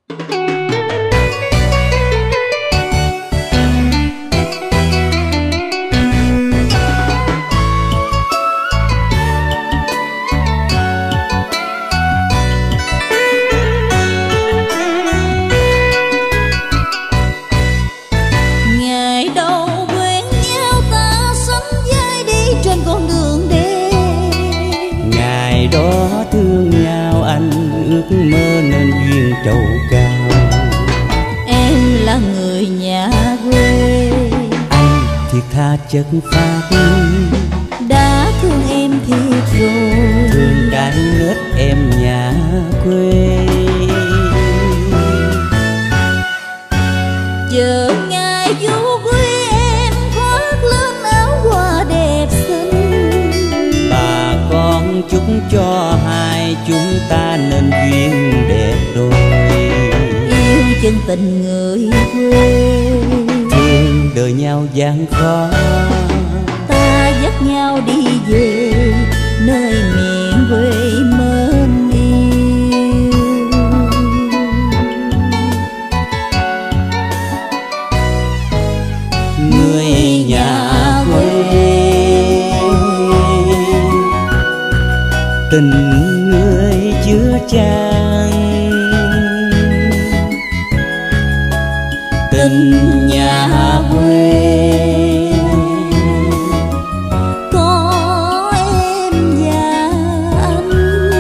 ước mơ nên duyên trầu cao. Em là người nhà quê, anh thiệt tha chất phác, đã thương em thiệt rồi, thương cái nết em nhà quê. chờ ngày du quý em khoác lên áo hoa đẹp xinh, bà con chúc cho hai chúng ta nên duyên đẹp đôi. yêu chân tình người quê, thương đời nhau gian khó, ta dắt nhau đi về nơi miền quê mến yêu. Người nhà quê, tình người chứa chan, tình nhà quê có em và anh.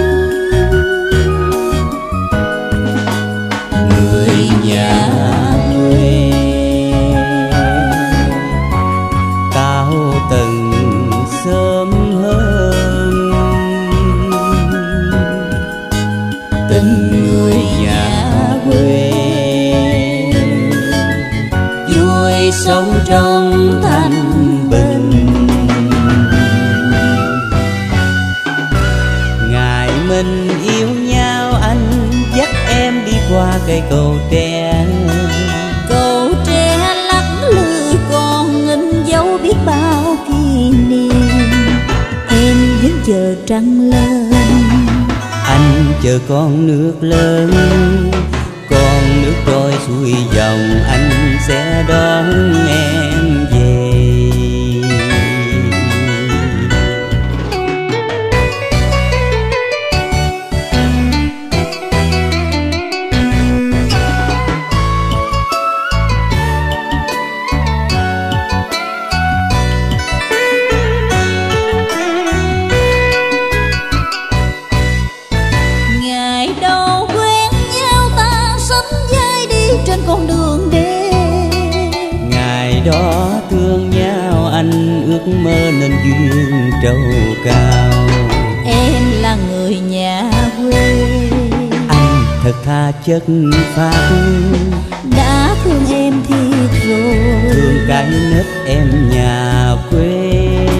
người nhà quê cao tầng sớm hơn, tình người nhà quê vui sống trong thanh bình. Ngày mình yêu nhau anh dắt em đi qua cây cầu tre, Cầu tre lắc lư còn in dấu biết bao kỷ niệm, em vẫn chờ trăng lên, anh chờ con nước lớn, con nước trôi xuôi dòng anh sẽ đón em về. ngày đầu quen nhau ta sánh vai đi trên con đường đê, Ngày đó thương nhau anh ước mơ nên duyên trầu cao. em là người nhà quê, Anh thật tha chất phác, đã thương em thiệt rồi, thương cái nết em nhà quê.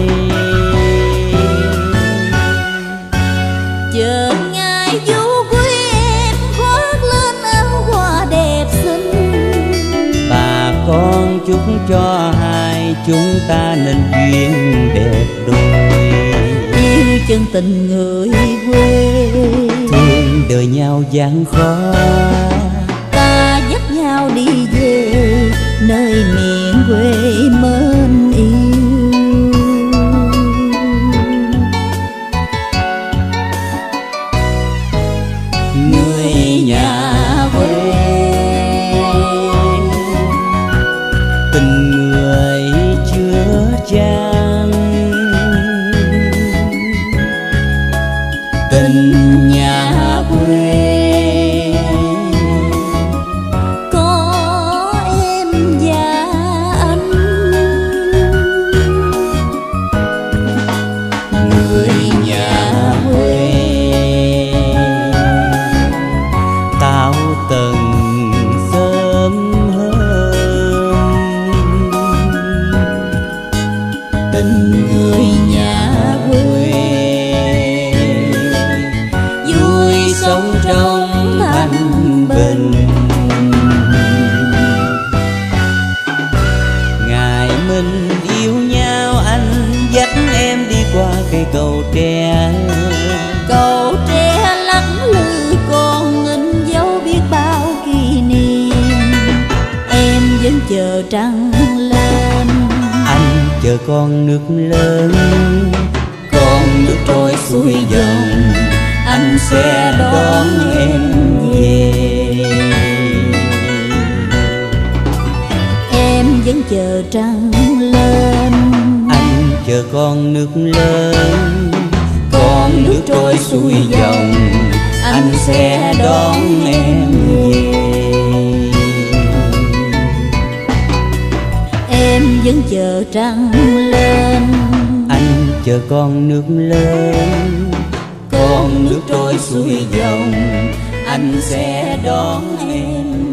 chờ ngày du quý em khoác lên áo hoa đẹp xinh, Bà con chúc cho hai chúng ta nên duyên đẹp đôi. yêu chân tình người quê, Thương đời nhau gian khó, ta dắt nhau đi về nơi miền quê mến yêu. người nhà quê tình người chứa chan, tình nhà quê có em và anh. người nhà quê tao tầng sớm hơn, tình người nhà quê vui sống trong thanh bình. Ngày mình yêu nhau anh dắt em đi qua cây cầu tre, Cầu tre lắc lư còn in dấu biết bao kỷ chờ trăng lên. Anh chờ con nước lớn, con nước trôi xuôi dòng, anh sẽ đón em về. Em vẫn chờ trăng lên. Anh chờ con nước lớn, con nước trôi xuôi dòng, anh sẽ đón em về. Em vẫn chờ trăng lên. Anh chờ con nước lớn, con nước trôi xuôi dòng, anh sẽ đón em